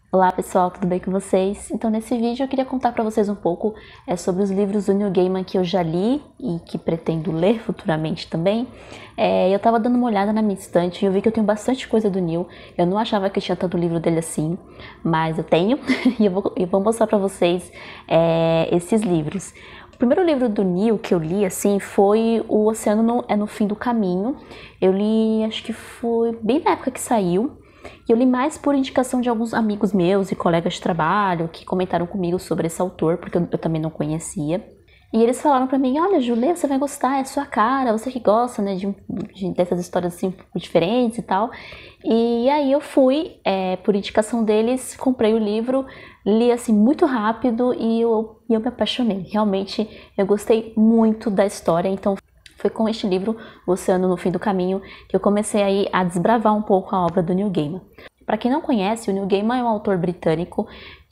Olá pessoal, tudo bem com vocês? Então nesse vídeo eu queria contar para vocês um pouco sobre os livros do Neil Gaiman que eu já li e que pretendo ler futuramente também. Eu tava dando uma olhada na minha estante e eu vi que eu tenho bastante coisa do Neil. Eu não achava que eu tinha tanto livro dele assim, mas eu tenho e eu vou mostrar para vocês esses livros. O primeiro livro do Neil que eu li assim foi O Oceano é no Fim do Caminho. Eu li, acho que foi bem na época que saiu. E eu li mais por indicação de alguns amigos meus e colegas de trabalho que comentaram comigo sobre esse autor, porque eu também não conhecia. E eles falaram pra mim, olha, Julia, você vai gostar, é sua cara, você que gosta, né, dessas histórias assim um pouco diferentes e tal. E aí eu fui, por indicação deles, comprei o livro, li assim muito rápido e eu me apaixonei. Realmente eu gostei muito da história, então foi com este livro, O Oceano no Fim do Caminho, que eu comecei aí a desbravar um pouco a obra do Neil Gaiman. Para quem não conhece, o Neil Gaiman é um autor britânico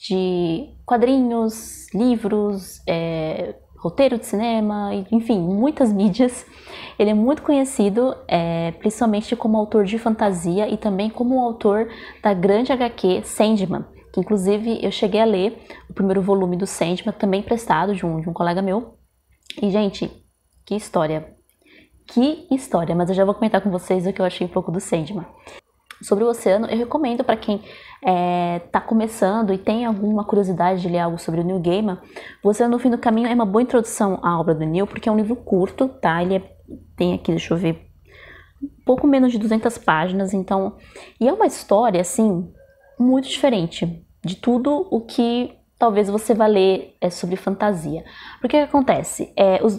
de quadrinhos, livros, roteiro de cinema, enfim, muitas mídias. Ele é muito conhecido, principalmente como autor de fantasia e também como autor da grande HQ Sandman, que inclusive eu cheguei a ler o primeiro volume do Sandman, também emprestado de um colega meu. E, gente, que história! Que história! Mas eu já vou comentar com vocês o que eu achei um pouco do Sandman. Sobre o Oceano, eu recomendo para quem está começando e tem alguma curiosidade de ler algo sobre o Neil Gaiman. O Oceano no Fim do Caminho é uma boa introdução à obra do Neil, porque é um livro curto, tá? Ele tem aqui, deixa eu ver, um pouco menos de 200 páginas, então... E é uma história, assim, muito diferente de tudo o que talvez você vá ler sobre fantasia. Porque o que acontece?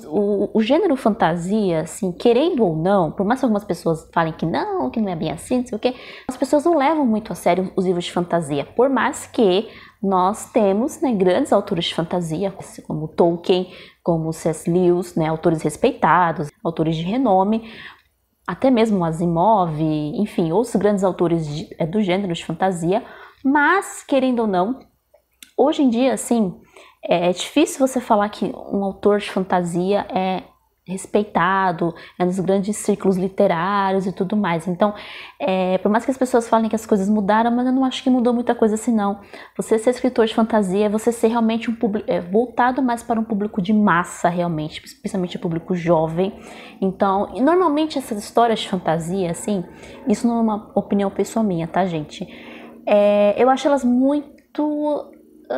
O gênero fantasia, assim, querendo ou não, por mais que algumas pessoas falem que não é bem assim, não sei o quê, as pessoas não levam muito a sério os livros de fantasia, por mais que nós temos, né, grandes autores de fantasia, como Tolkien, como C.S. Lewis, né, autores respeitados, autores de renome, até mesmo Asimov, enfim, outros grandes autores do gênero de fantasia, mas, querendo ou não, hoje em dia, assim, é difícil você falar que um autor de fantasia é respeitado, é nos grandes círculos literários e tudo mais. Então, por mais que as pessoas falem que as coisas mudaram, mas eu não acho que mudou muita coisa assim, não. Você ser escritor de fantasia é você ser realmente um público, voltado mais para um público de massa, realmente, principalmente o público jovem. Então, e normalmente essas histórias de fantasia, assim, isso não é uma opinião pessoal minha, tá, gente? Eu acho elas muito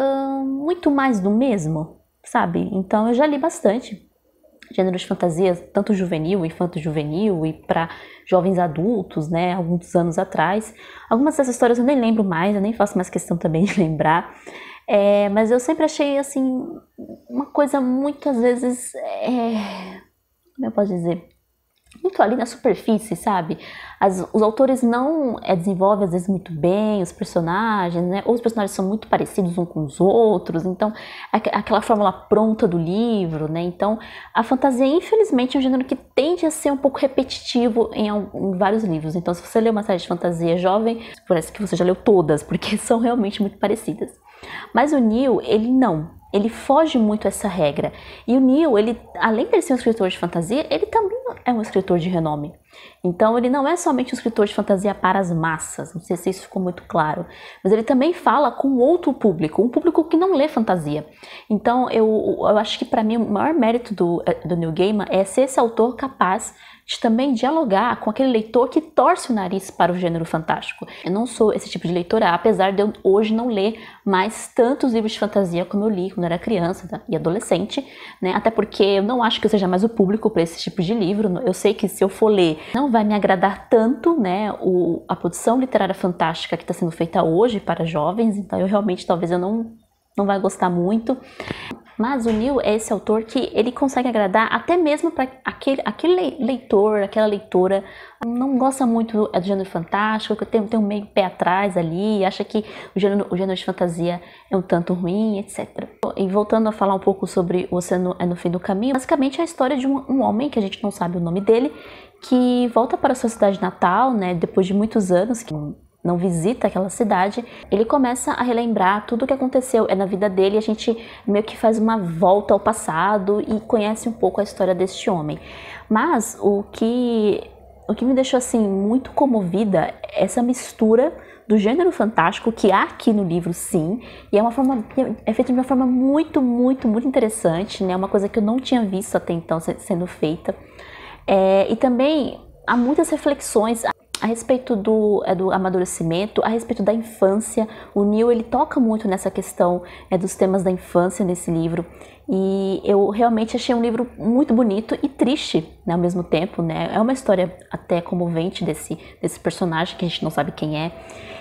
mais do mesmo, sabe? Então eu já li bastante gêneros de fantasia, tanto juvenil, infanto-juvenil e para jovens adultos, né, alguns anos atrás. Algumas dessas histórias eu nem lembro mais, eu nem faço mais questão também de lembrar, mas eu sempre achei, assim, uma coisa muitas vezes, como eu posso dizer, muito ali na superfície, sabe? Os autores não desenvolvem às vezes muito bem os personagens, né? Ou os personagens são muito parecidos uns com os outros, então aquela fórmula pronta do livro, né? Então a fantasia, infelizmente, é um gênero que tende a ser um pouco repetitivo em vários livros. Então se você lê uma série de fantasia jovem, parece que você já leu todas, porque são realmente muito parecidas. Mas o Neil, ele foge muito essa regra. E o Neil, além de ser um escritor de fantasia, ele também é um escritor de renome. Então ele não é somente um escritor de fantasia para as massas, não sei se isso ficou muito claro, mas ele também fala com outro público, um público que não lê fantasia. Então eu acho que para mim o maior mérito do Neil Gaiman é ser esse autor capaz de também dialogar com aquele leitor que torce o nariz para o gênero fantástico. Eu não sou esse tipo de leitora, apesar de eu hoje não ler mais tantos livros de fantasia como eu li quando era criança e adolescente, né? Até porque eu não acho que eu seja mais o público para esse tipo de livro. Eu sei que se eu for ler, não vai me agradar tanto, né, a produção literária fantástica que está sendo feita hoje para jovens, então eu realmente talvez eu não vai gostar muito. Mas o Neil é esse autor que ele consegue agradar até mesmo para aquele leitor, aquela leitora não gosta muito do gênero fantástico, que tem um meio pé atrás ali, acha que o gênero de fantasia é um tanto ruim, etc. E voltando a falar um pouco sobre O Oceano é no Fim do Caminho, basicamente é a história de um homem, que a gente não sabe o nome dele, que volta para a sua cidade natal, né, depois de muitos anos, que não visita aquela cidade, ele começa a relembrar tudo o que aconteceu na vida dele. A gente meio que faz uma volta ao passado e conhece um pouco a história deste homem. Mas o que o que me deixou assim muito comovida é essa mistura do gênero fantástico que há aqui no livro, sim, e é feito de uma forma muito, muito, muito interessante, né? Uma coisa que eu não tinha visto até então sendo feita. E também há muitas reflexões a respeito do amadurecimento, a respeito da infância. O Neil, ele toca muito nessa questão dos temas da infância nesse livro, e eu realmente achei um livro muito bonito e triste, né, ao mesmo tempo, né? É uma história até comovente desse personagem que a gente não sabe quem é,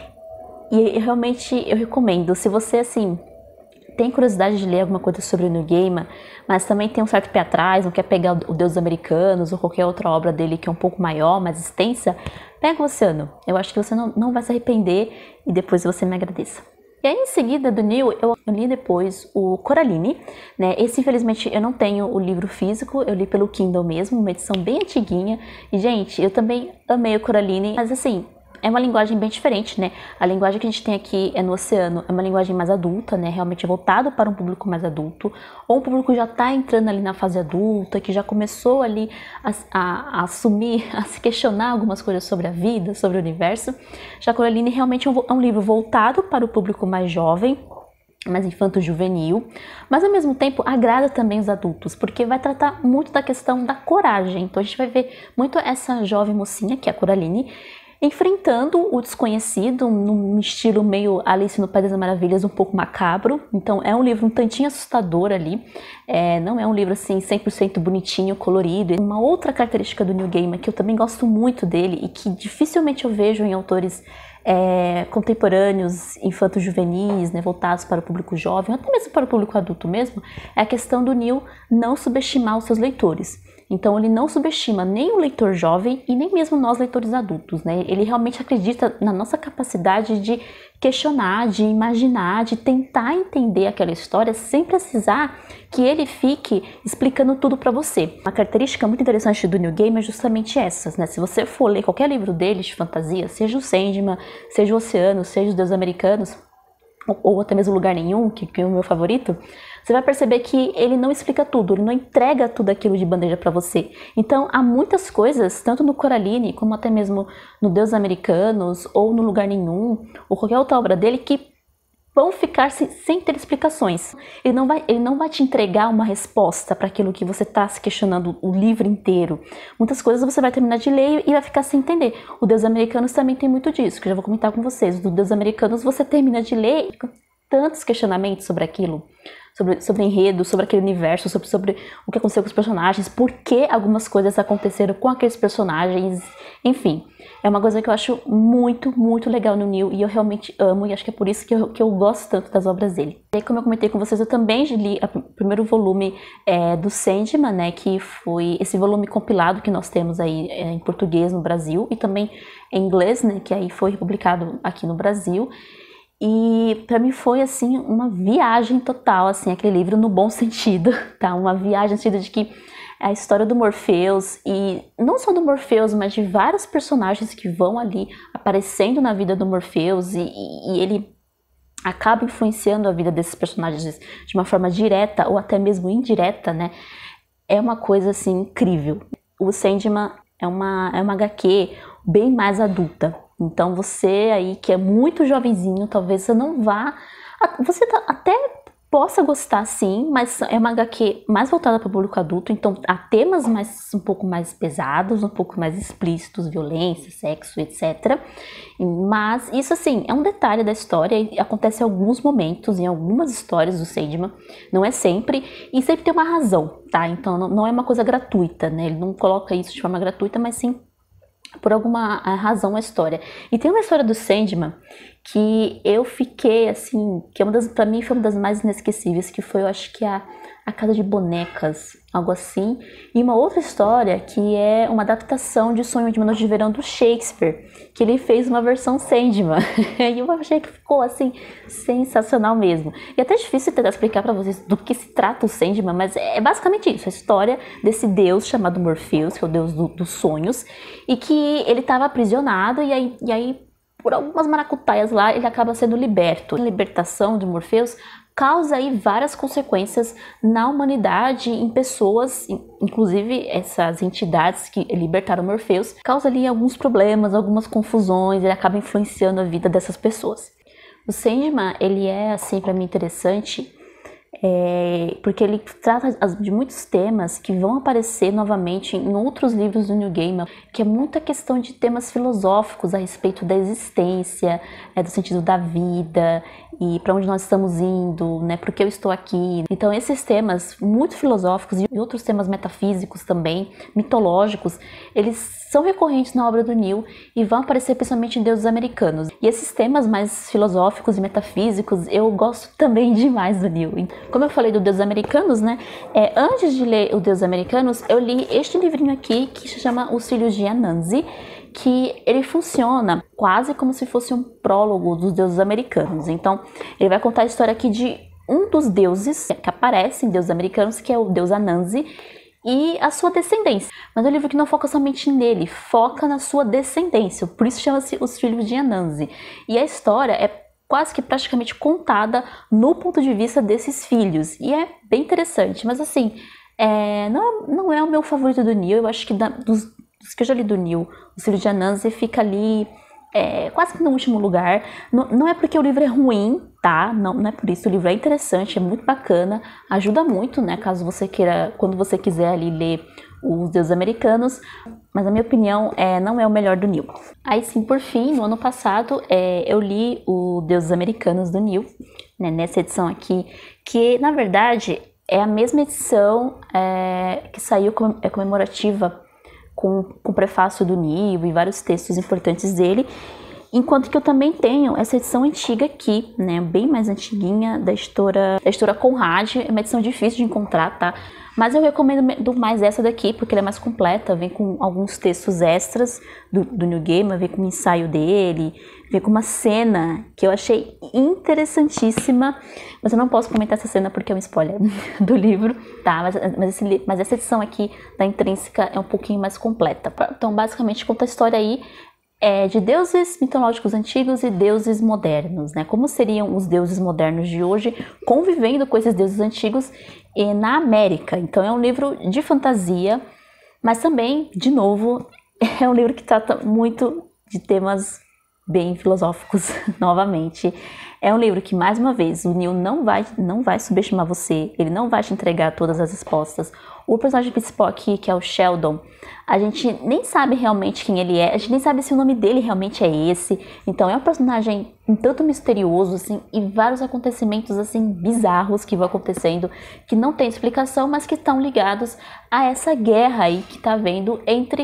e realmente eu recomendo. Se você, assim, tem curiosidade de ler alguma coisa sobre o Neil Gaiman, mas também tem um certo pé atrás, não quer pegar o Deus Americanos ou qualquer outra obra dele que é um pouco maior, mais extensa, pega o Oceano. Eu acho que você não vai se arrepender e depois você me agradeça. E aí, em seguida do Neil, eu li depois o Coraline, né? Esse, infelizmente, eu não tenho o livro físico, eu li pelo Kindle mesmo, uma edição bem antiguinha. E, gente, eu também amei o Coraline, mas assim, é uma linguagem bem diferente, né? A linguagem que a gente tem aqui no Oceano é uma linguagem mais adulta, né? Realmente voltado para um público mais adulto, ou um público que já está entrando ali na fase adulta, que já começou ali a assumir, a se questionar algumas coisas sobre a vida, sobre o universo. Já Coraline realmente é um livro voltado para o público mais jovem, mais infanto-juvenil, mas ao mesmo tempo agrada também os adultos, porque vai tratar muito da questão da coragem. Então a gente vai ver muito essa jovem mocinha, que é a Coraline, enfrentando o desconhecido num estilo meio Alice no País das Maravilhas, um pouco macabro. Então é um livro um tantinho assustador ali, não é um livro assim 100% bonitinho, colorido. Uma outra característica do Neil Gaiman que eu também gosto muito dele e que dificilmente eu vejo em autores contemporâneos, infanto-juvenis, né, voltados para o público jovem, até mesmo para o público adulto mesmo, é a questão do Neil não subestimar os seus leitores. Então ele não subestima nem o leitor jovem e nem mesmo nós leitores adultos, né? Ele realmente acredita na nossa capacidade de questionar, de imaginar, de tentar entender aquela história sem precisar que ele fique explicando tudo para você. Uma característica muito interessante do Neil Gaiman é justamente essas, né? Se você for ler qualquer livro dele de fantasia, seja o Sandman, seja o Oceano, seja os Deuses Americanos, ou até mesmo Lugar Nenhum, que é o meu favorito, você vai perceber que ele não explica tudo, ele não entrega tudo aquilo de bandeja para você. Então, há muitas coisas, tanto no Coraline, como até mesmo no Deuses Americanos, ou no Lugar Nenhum, ou qualquer outra obra dele, que vão ficar sem ter explicações. Ele não vai te entregar uma resposta para aquilo que você está se questionando o livro inteiro. Muitas coisas você vai terminar de ler e vai ficar sem entender. O Deuses Americanos também tem muito disso, que eu já vou comentar com vocês. Do Deuses Americanos você termina de ler com tantos questionamentos sobre aquilo, sobre enredo, sobre aquele universo, sobre o que aconteceu com os personagens, por que algumas coisas aconteceram com aqueles personagens, enfim. É uma coisa que eu acho muito, muito legal no Neil e eu realmente amo, e acho que é por isso que eu gosto tanto das obras dele. E como eu comentei com vocês, eu também li o primeiro volume do Sandman, né, que foi esse volume compilado que nós temos aí em português no Brasil e também em inglês, né, que aí foi publicado aqui no Brasil. E para mim foi assim uma viagem total, assim, aquele livro no bom sentido, tá? Uma viagem no sentido de que a história do Morpheus, e não só do Morpheus, mas de vários personagens que vão ali aparecendo na vida do Morpheus e ele acaba influenciando a vida desses personagens de uma forma direta ou até mesmo indireta, né? É uma coisa assim incrível. O Sandman é uma HQ bem mais adulta. Então você aí que é muito jovenzinho, talvez você não vá... Você até possa gostar sim, mas é uma HQ mais voltada para o público adulto, então há temas um pouco mais pesados, um pouco mais explícitos, violência, sexo, etc. Mas isso assim, é um detalhe da história e acontece em alguns momentos, em algumas histórias do Sandman, não é sempre, e sempre tem uma razão, tá? Então não é uma coisa gratuita, né? Ele não coloca isso de forma gratuita, mas sim por alguma razão a história. E tem uma história do Sandman que eu fiquei assim, que pra mim foi uma das mais inesquecíveis, que foi, eu acho que a Casa de Bonecas, algo assim. E uma outra história que é uma adaptação de Sonho de uma Noite de Verão do Shakespeare, que ele fez uma versão Sandman. E eu achei que ficou assim, sensacional mesmo. E é até difícil tentar explicar pra vocês do que se trata o Sandman, mas é basicamente isso, a história desse deus chamado Morpheus, que é o deus dos sonhos, e que ele estava aprisionado e aí por algumas maracutaias lá ele acaba sendo liberto. A libertação de Morpheus causa aí várias consequências na humanidade, em pessoas, inclusive essas entidades que libertaram Morpheus, causa ali alguns problemas, algumas confusões, ele acaba influenciando a vida dessas pessoas. O Sandman, ele é, assim, para mim interessante, porque ele trata de muitos temas que vão aparecer novamente em outros livros do Neil Gaiman, que é muita questão de temas filosóficos a respeito da existência, do sentido da vida e para onde nós estamos indo, né, por que eu estou aqui. Então esses temas muito filosóficos e outros temas metafísicos também, mitológicos, eles são recorrentes na obra do Neil e vão aparecer principalmente em Deuses Americanos. E esses temas mais filosóficos e metafísicos eu gosto também demais do Neil. Como eu falei do Deuses Americanos, né, antes de ler o Deuses Americanos, eu li este livrinho aqui que se chama Os Filhos de Anansi, que ele funciona quase como se fosse um prólogo dos Deuses Americanos. Então, ele vai contar a história aqui de um dos deuses que aparece em Deuses Americanos, que é o deus Anansi, e a sua descendência. Mas é um livro que não foca somente nele, foca na sua descendência, por isso chama-se Os Filhos de Anansi. E a história é quase que praticamente contada no ponto de vista desses filhos, e é bem interessante, mas assim, não é o meu favorito do Neil. Eu acho que dos que eu já li do Neil, Os Filhos de Anansi fica ali quase que no último lugar. Não é porque o livro é ruim, tá? Não é por isso. O livro é interessante, é muito bacana, ajuda muito, né? Caso você queira, quando você quiser ali ler Os Deuses Americanos, mas na minha opinião não é o melhor do Neil. Aí sim, por fim, no ano passado, eu li o Deuses Americanos do Neil, né, nessa edição aqui, que na verdade é a mesma edição que saiu comemorativa com o prefácio do Neil e vários textos importantes dele, enquanto que eu também tenho essa edição antiga aqui, né, bem mais antiguinha, da editora Conrad. É uma edição difícil de encontrar, tá? Mas eu recomendo mais essa daqui, porque ela é mais completa, vem com alguns textos extras do Neil Gaiman, vem com um ensaio dele, vem com uma cena que eu achei interessantíssima, mas eu não posso comentar essa cena porque é um spoiler do livro, tá? Mas essa edição aqui da Intrínseca é um pouquinho mais completa. Então, basicamente, conta a história aí de deuses mitológicos antigos e deuses modernos, né? Como seriam os deuses modernos de hoje convivendo com esses deuses antigos na América. Então é um livro de fantasia, mas também, de novo, é um livro que trata muito de temas bem filosóficos, novamente. É um livro que, mais uma vez, o Neil não vai subestimar você, ele não vai te entregar todas as respostas. O personagem principal aqui, que é o Sheldon, a gente nem sabe realmente quem ele é, a gente nem sabe se o nome dele realmente é esse. Então é um personagem um tanto misterioso, assim, e vários acontecimentos, assim, bizarros que vão acontecendo, que não tem explicação, mas que estão ligados a essa guerra aí que tá havendo entre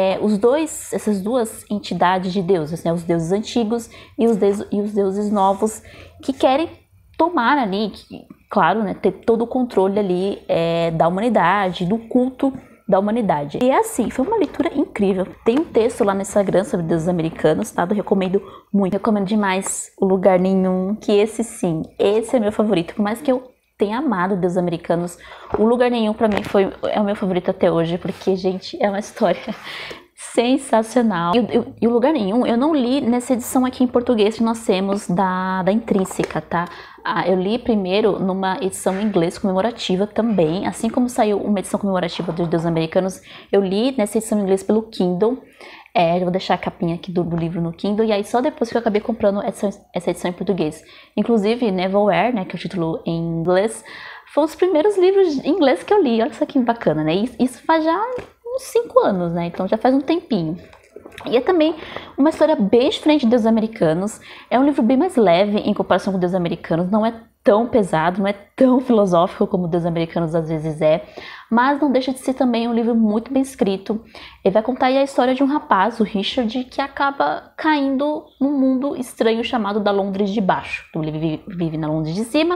essas duas entidades de deuses, né? Os deuses antigos e os deuses novos, que querem tomar ali, claro, né, ter todo o controle ali da humanidade, do culto da humanidade. E assim, foi uma leitura incrível. Tem um texto lá no Instagram sobre deuses americanos, tá? Eu recomendo muito. Recomendo demais O Lugar Nenhum, que esse é meu favorito. Por mais que eu tenha amado deuses americanos, O Lugar Nenhum pra mim é o meu favorito até hoje, porque, gente, é uma história sensacional. E O Lugar Nenhum eu não li nessa edição aqui em português que nós temos da Intrínseca, tá? Eu li primeiro numa edição em inglês comemorativa também, assim como saiu uma edição comemorativa dos Deuses Americanos, eu li nessa edição em inglês pelo Kindle. Eu vou deixar a capinha aqui do livro no Kindle, e aí só depois que eu acabei comprando essa edição em português. Inclusive, Neverwhere, né, que é o título em inglês, foi os primeiros livros em inglês que eu li. Olha só que bacana, né? Isso faz já uns 5 anos, né? Então já faz um tempinho. E é também uma história bem diferente de Deuses Americanos. É um livro bem mais leve em comparação com Deuses Americanos. Não é tão pesado, não é tão filosófico como Deuses Americanos às vezes é. Mas não deixa de ser também um livro muito bem escrito. Ele vai contar aí a história de um rapaz, o Richard, que acaba caindo num mundo estranho chamado da Londres de Baixo. Então ele vive na Londres de Cima.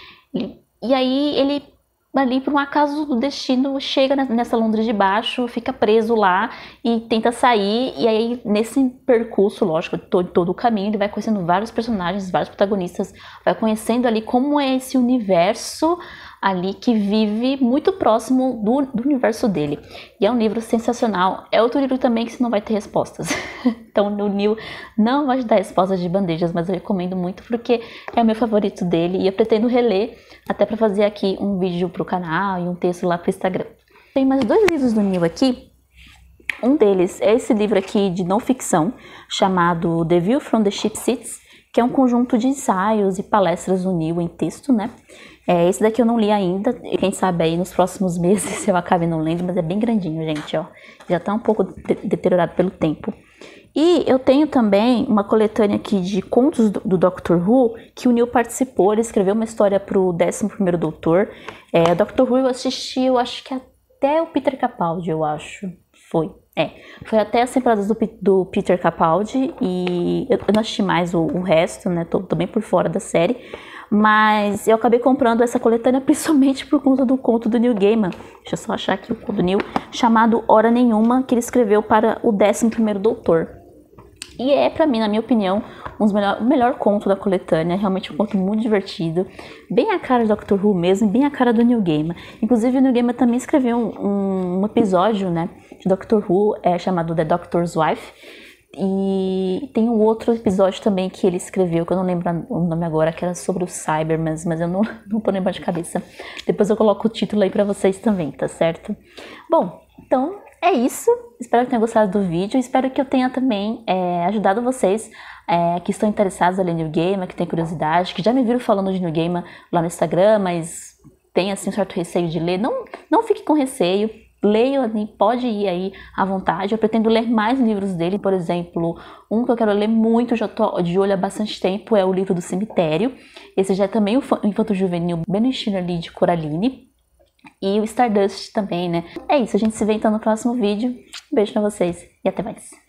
E aí ele, ali por um acaso do destino, chega nessa Londres de Baixo, fica preso lá e tenta sair. E aí nesse percurso, lógico, todo o caminho, ele vai conhecendo vários personagens, vários protagonistas, vai conhecendo ali como é esse universo ali que vive muito próximo do universo dele. E é um livro sensacional. É outro livro também que você não vai ter respostas. Então o Neil não vai te dar respostas de bandejas, mas eu recomendo muito porque é o meu favorito dele e eu pretendo reler até para fazer aqui um vídeo pro canal e um texto lá pro Instagram. Tem mais 2 livros do Neil aqui. Um deles é esse livro aqui de não ficção, chamado The View from the Ship Seats, que é um conjunto de ensaios e palestras do Neil em texto, né? Esse daqui eu não li ainda, quem sabe aí nos próximos meses eu acabe não lendo, mas é bem grandinho, gente, ó. Já tá um pouco deteriorado pelo tempo. E eu tenho também uma coletânea aqui de contos do Doctor Who, que o Neil participou, ele escreveu uma história pro 11º Doutor. Doctor Who eu assisti, eu acho que até o Peter Capaldi, eu acho, foi até as temporadas do Peter Capaldi e eu não assisti mais o resto, né, tô bem por fora da série, mas eu acabei comprando essa coletânea principalmente por conta do conto do Neil Gaiman. Deixa eu só achar aqui o conto do Neil, chamado Hora Nenhuma, que ele escreveu para o 11º Doutor. E pra mim, na minha opinião, o melhor conto da coletânea, realmente um conto muito divertido, bem a cara do Doctor Who mesmo, bem a cara do Neil Gaiman. Inclusive o Neil Gaiman também escreveu um episódio, né, de Doctor Who, chamado The Doctor's Wife, e tem um outro episódio também que ele escreveu, que eu não lembro o nome agora, que era sobre o Cybermen, mas eu não tô lembrando de cabeça. Depois eu coloco o título aí pra vocês também, tá certo? Bom, então é isso. Espero que tenham gostado do vídeo. Espero que eu tenha também ajudado vocês que estão interessados a ler Neil Gaiman, que tem curiosidade, que já me viram falando de Neil Gaiman lá no Instagram, mas tem assim um certo receio de ler. Não fique com receio. Leia, pode ir aí à vontade. Eu pretendo ler mais livros dele, por exemplo, um que eu quero ler muito, já tô de olho há bastante tempo, é o livro do Cemitério. Esse já é também o infanto-juvenil bem ali de Coraline. E o Stardust também, né? É isso, a gente se vê então no próximo vídeo. Um beijo pra vocês e até mais.